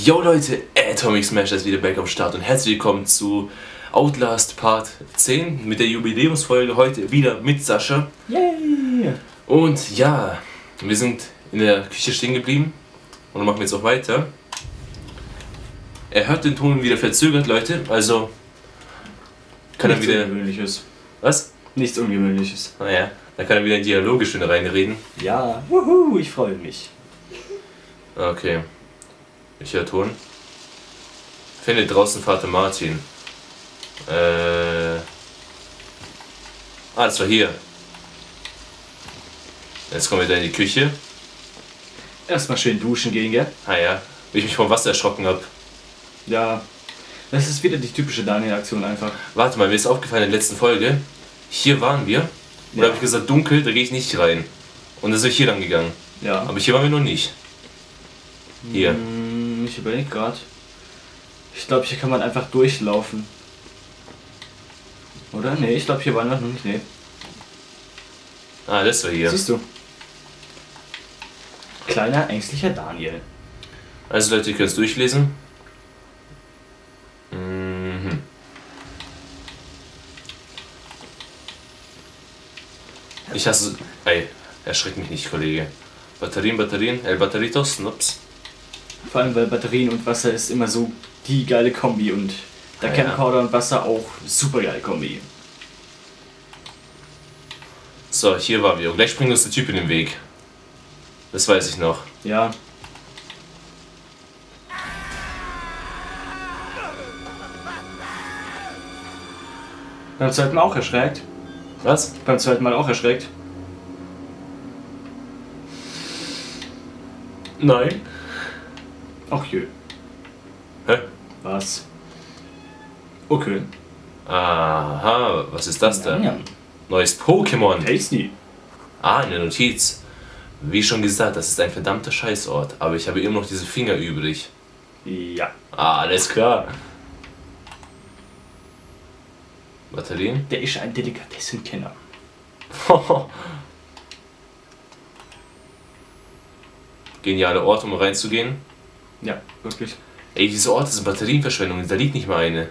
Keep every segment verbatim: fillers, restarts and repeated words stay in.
Yo Leute, Atomic Smash ist wieder back am Start und herzlich willkommen zu Outlast Part zehn mit der Jubiläumsfolge heute wieder mit Sascha. Yay! Und ja, wir sind in der Küche stehen geblieben und machen jetzt auch weiter. Er hört den Ton wieder verzögert, Leute, also kann Nichts er wieder... Ungewöhnliches. Was? Nichts Ungewöhnliches. Naja, da kann er wieder in Dialoge schön reinreden. Ja, wuhu, ich freue mich. Okay. Ich höre Ton. Finde draußen Vater Martin. Äh. Ah, das war hier. Jetzt kommen wir da in die Küche. Erstmal schön duschen gehen, gell? Ah ja, wie ich mich vom Wasser erschrocken habe. Ja. Das ist wieder die typische Daniel-Aktion einfach. Warte mal, mir ist aufgefallen in der letzten Folge. Hier waren wir. Und da Ja. habe ich gesagt, dunkel, da gehe ich nicht rein. Und da sind wir hier lang gegangen. Ja. Aber hier waren wir noch nicht. Hier. Hm, ich überlege gerade. Ich glaube, hier kann man einfach durchlaufen. Oder? Nee, ich glaube, hier waren wir noch nicht. Nee. Ah, das war hier. Siehst du? Kleiner, ängstlicher Daniel. Also Leute, ihr könnt es durchlesen. Mhm. Ich hasse... Ey, erschreck mich nicht, Kollege. Batterien, Batterien, El Batteritos, nups. Vor allem, weil Batterien und Wasser ist immer so die geile Kombi und der Ah, ja. Camcorder und Wasser auch super geile Kombi. So, hier waren wir. Und gleich springt uns der Typ in den Weg. Das weiß ich noch. Ja. Beim zweiten Mal auch erschreckt. Was? Beim zweiten Mal auch erschreckt. Nein. Ach jö. Hä? Was? Okay. Aha, was ist das da? Ja. Neues Pokémon. Tasty. Ah, eine Notiz. Wie schon gesagt, das ist ein verdammter Scheißort. Aber ich habe immer noch diese Finger übrig. Ja. Ah, alles klar. Batterien? Der ist ein Delikatessenkenner. Geniale Ort, um reinzugehen. Ja, wirklich. Ey, diese Orte sind Batterienverschwendung. Da liegt nicht mal eine.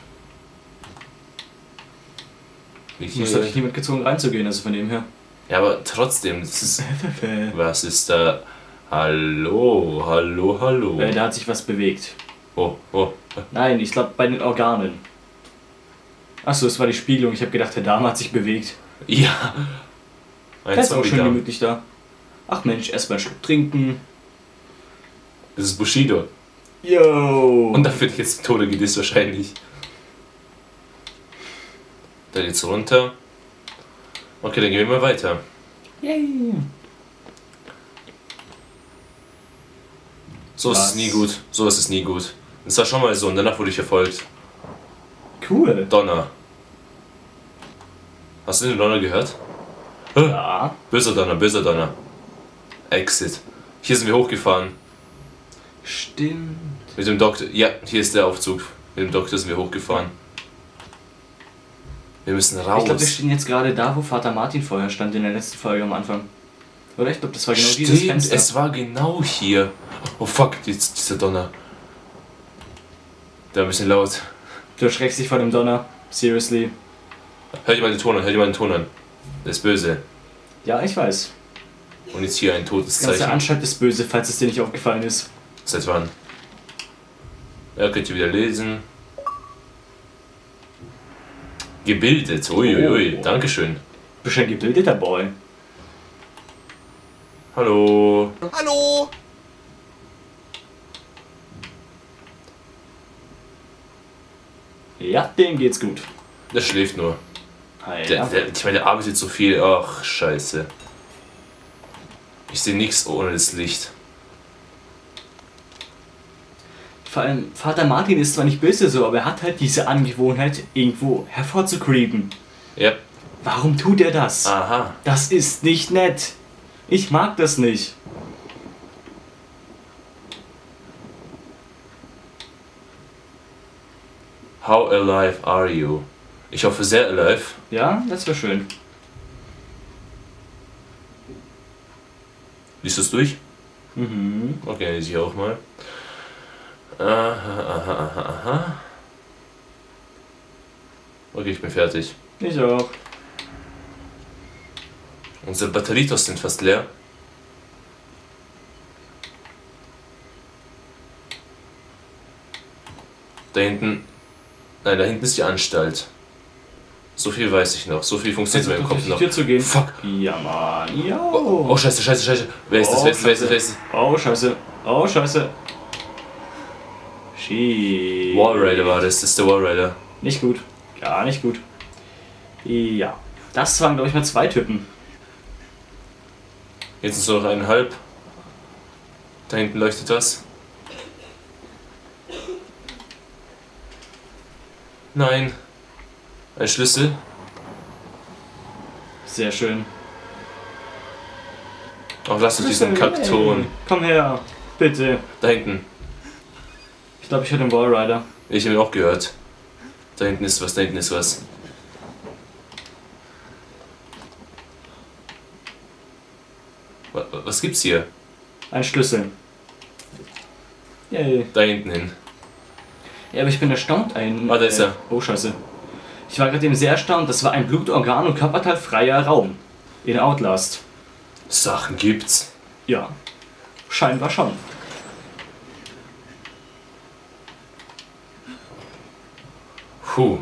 Liegt Muss hier... habe ich niemand gezwungen reinzugehen, also von dem her. Ja, aber trotzdem, das ist... Was ist da? Hallo, hallo, hallo. Äh, da hat sich was bewegt. Oh, oh. Nein, ich glaube bei den Organen. Achso, es war die Spiegelung. Ich habe gedacht, der Dame hat sich bewegt. Ja. Ein Der ist auch schön Zombie-Darm. gemütlich da. Ach Mensch, erstmal einen Schluck trinken. Das ist Bushido. Yo! Und da wird jetzt Tode gedisst wahrscheinlich. Da geht's runter. Okay, dann gehen wir mal weiter. Yay! Sowas Was? ist nie gut. Sowas ist nie gut. Das war schon mal so und danach wurde ich verfolgt. Cool. Donner. Hast du den Donner gehört? Hä? Ja. Böser Donner, böser Donner. Exit. Hier sind wir hochgefahren. Stimmt. Mit dem Doktor. Ja, hier ist der Aufzug. Mit dem Doktor sind wir hochgefahren. Wir müssen raus. Ich glaube, wir stehen jetzt gerade da, wo Vater Martin vorher stand in der letzten Folge am Anfang. Oder? Ich glaube, das war genau Stimmt, dieses Fenster. es war genau hier. Oh fuck, jetzt dieser Donner. Der war ein bisschen laut. Du erschreckst dich vor dem Donner. Seriously. Hör dir mal den Ton an, hör dir mal den Ton an. Der ist böse. Ja, ich weiß. Und jetzt hier ein totes Das ganze Zeichen. Anschlag ist böse, falls es dir nicht aufgefallen ist. Seit wann? Ja, könnt ihr wieder lesen. Gebildet. Uiuiui, Oh. Dankeschön. Bist ein gebildeter Boy. Hallo. Hallo! Ja, dem geht's gut. Der schläft nur. Hi. Der, der, ich meine, der arbeitet so viel. Ach, scheiße. Ich sehe nichts ohne das Licht. Vor allem, Vater Martin ist zwar nicht böse so, aber er hat halt diese Angewohnheit, irgendwo hervorzukreepen. Ja. Warum tut er das? Aha. Das ist nicht nett. Ich mag das nicht. How alive are you? Ich hoffe sehr alive. Ja, das wäre schön. Liest du es durch? Mhm. Okay, lese ich auch mal. Aha, aha, aha, aha. Okay, ich bin fertig. Ich auch. Unsere Batteritos sind fast leer. Da hinten... Nein, da hinten ist die Anstalt. So viel weiß ich noch. So viel funktioniert in meinem Kopf noch. Tür zu gehen. Fuck. Ja, Mann. Ja. Oh, oh, scheiße, scheiße, scheiße. Wer ist das? Oh, Wer ist das? Wer ist das? Wer ist das? Oh, scheiße. Oh, scheiße. Shit. Wallrider war das. Das ist der Wallrider. Nicht gut. Gar nicht gut. Ja. Das waren, glaube ich, mal zwei Typen. Jetzt ist nur noch eineinhalb. Da hinten leuchtet was. Nein. Ein Schlüssel. Sehr schön. Ach, lass uns diesen Kackton. Hey, komm her. Bitte. Da hinten. Ich glaube, ich höre den Wallrider. Ich habe ihn auch gehört. Da hinten ist was, da hinten ist was. Wa- Was gibt's hier? Ein Schlüssel. Yay. Da hinten hin. Ja, aber ich bin erstaunt. Ein, Ah, da ist er. Oh, scheiße. Ich war gerade eben sehr erstaunt. Das war ein Blutorgan- und körperteilfreier Raum. In Outlast. Sachen gibt's. Ja. Scheinbar schon. Puh.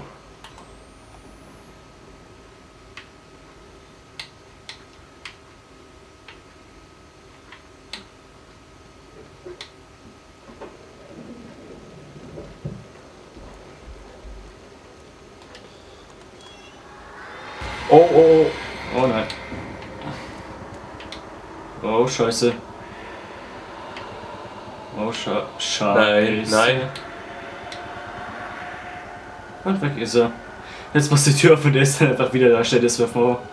Oh, oh, oh. Oh nein. Oh, scheiße. Oh, scha scheiße. Nein, nein. Und weg ist er. Jetzt muss die Tür öffnen, der ist dann einfach wieder da, stellt es mir vor.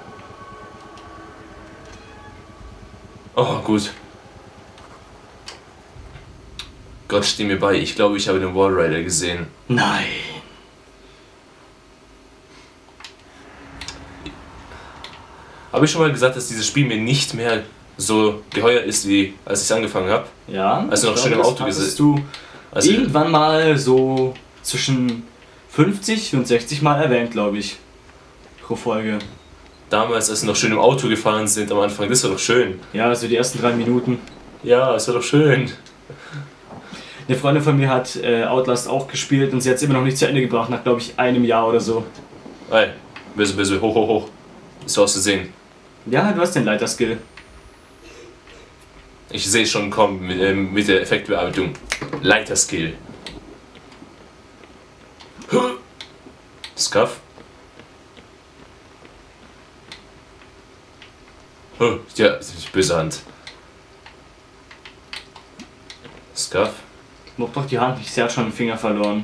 Oh, gut. Gott, steh mir bei. Ich glaube, ich habe den Wallrider gesehen. Nein. Habe ich schon mal gesagt, dass dieses Spiel mir nicht mehr so geheuer ist, wie als ich angefangen habe? Ja, Also noch ich schön im glaube, Auto das hattest gesessen. du Also, irgendwann mal so zwischen fünfzig und sechzig Mal erwähnt, glaube ich. Pro Folge. damals, als wir noch schön im Auto gefahren sind am Anfang, das war doch schön. Ja, also die ersten drei Minuten. Ja, es war doch schön. Eine Freundin von mir hat äh, Outlast auch gespielt und sie hat es immer noch nicht zu Ende gebracht, nach glaube ich einem Jahr oder so. Ey, böse, böse, hoch, hoch, hoch. Ist auszusehen. Ja, du hast den Leiterskill. Ich sehe schon kommen mit, ähm, mit der Effektbearbeitung. Leiterskill. Scuff. Oh, ja, die böse Hand. Scuff. Mach doch die Hand nicht, sie hat schon den Finger verloren.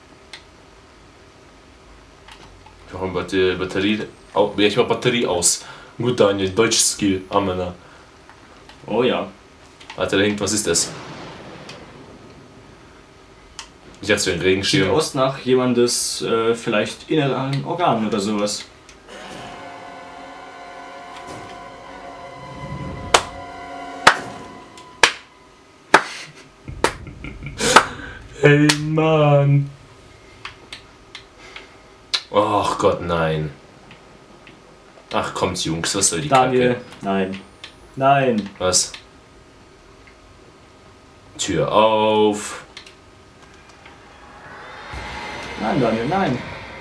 Wir haben Batter- Batterie. Au- Ja, ich mach Batterie aus. Gut, Daniel, Deutsch-Skill. Amena. Oh ja. Alter, da hinten, was ist das? Ich dachte, so ein Sieht Regenschirm. aus nach jemandes äh, vielleicht inneren Organen oder sowas. Hey, Mann. Ach Gott, nein. Ach kommt, Jungs, was soll die Daniel, Kacke? nein. Nein. Was? Tür auf. Nein, Daniel, nein.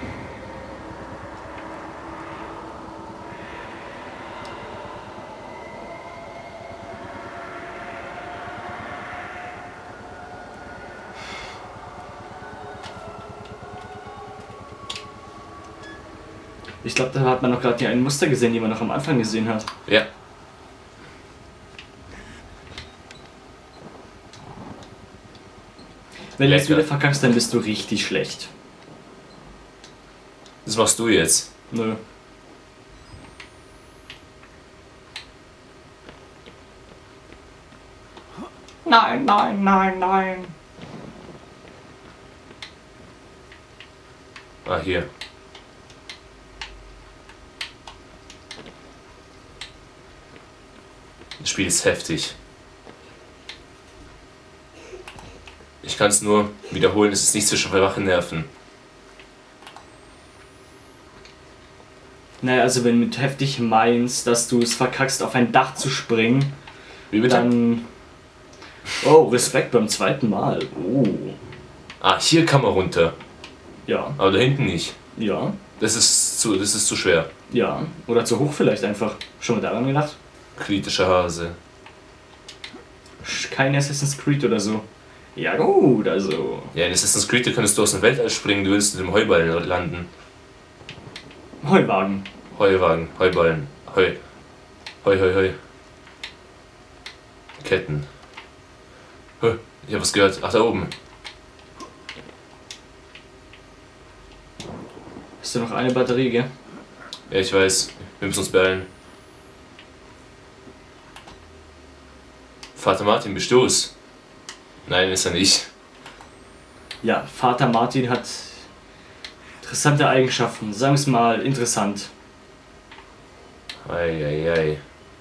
Ich glaube, da hat man noch gerade hier ein Muster gesehen, die man noch am Anfang gesehen hat. Ja. Wenn du jetzt Lecker. wieder verkackst, dann bist du richtig schlecht. Das machst du jetzt. Nö. Nein, nein, nein, nein. Ah, hier. Das Spiel ist heftig. Ich Ich kann es nur wiederholen, es ist nicht zwischen schwachen Nerven. Naja, also wenn du mit heftig meinst, dass du es verkackst, auf ein Dach zu springen, Wie bitte? dann... Oh, Respekt beim zweiten Mal. Oh. Ah, hier kann man runter. Ja, Aber da hinten nicht. ja, Das ist zu, das ist zu schwer. ja. Oder zu hoch vielleicht einfach. Schon mal daran gedacht? Kritischer Hase. Sch- Kein Assassin's Creed oder so. Ja gut, also... Ja, in Assassin's Creed da könntest du aus dem Weltall springen, du willst in dem Heuballen landen. Heuwagen. Heuwagen, Heuballen, Heu. Heu, heu, heu. Ketten. Huh, ich hab was gehört. Ach, da oben. Hast du noch eine Batterie, gell? Ja, ich weiß. Wir müssen uns beeilen. Vater Martin, bist du's? Nein, ist er nicht. Ja, Vater Martin hat interessante Eigenschaften. Sagen wir es mal interessant. Eieiei. Ei, ei.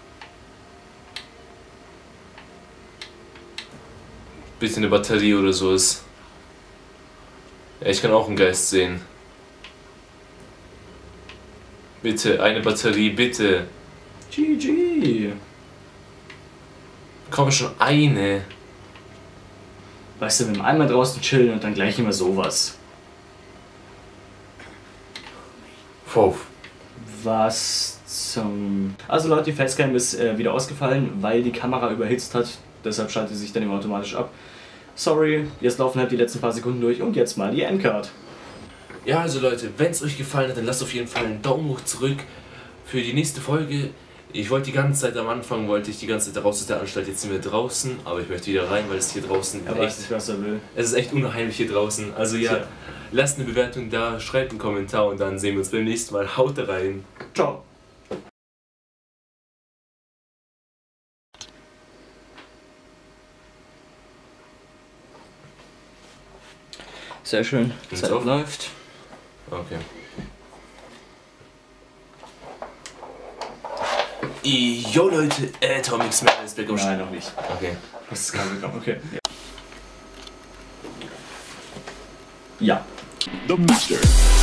Bitte eine Batterie oder sowas. Ja, ich kann auch einen Geist sehen. Bitte, eine Batterie, bitte. G G. Komm schon, eine. Weißt du, wenn wir einmal draußen chillen und dann gleich immer sowas. Wow. Was zum... Also Leute, die Facecam ist äh, wieder ausgefallen, weil die Kamera überhitzt hat. Deshalb schaltet sie sich dann immer automatisch ab. Sorry, jetzt laufen halt die letzten paar Sekunden durch und jetzt mal die Endcard. Ja, also Leute, wenn es euch gefallen hat, dann lasst auf jeden Fall einen Daumen hoch zurück für die nächste Folge. Ich wollte die ganze Zeit am Anfang, wollte ich die ganze Zeit raus aus der Anstalt, jetzt sind wir draußen, aber ich möchte wieder rein, weil es hier draußen Er weiß echt, nicht, was er will. es ist echt unheimlich hier draußen. Also ja, Tja. lasst eine Bewertung da, schreibt einen Kommentar und dann sehen wir uns beim nächsten Mal. Haut rein! Ciao. Sehr schön. Nimmt's Zeit auf? läuft. Okay. Jo Leute, Atomic Smell ist back am Nein, noch nicht. Okay. Das ist kein Willkommen, okay. Ja. The Master.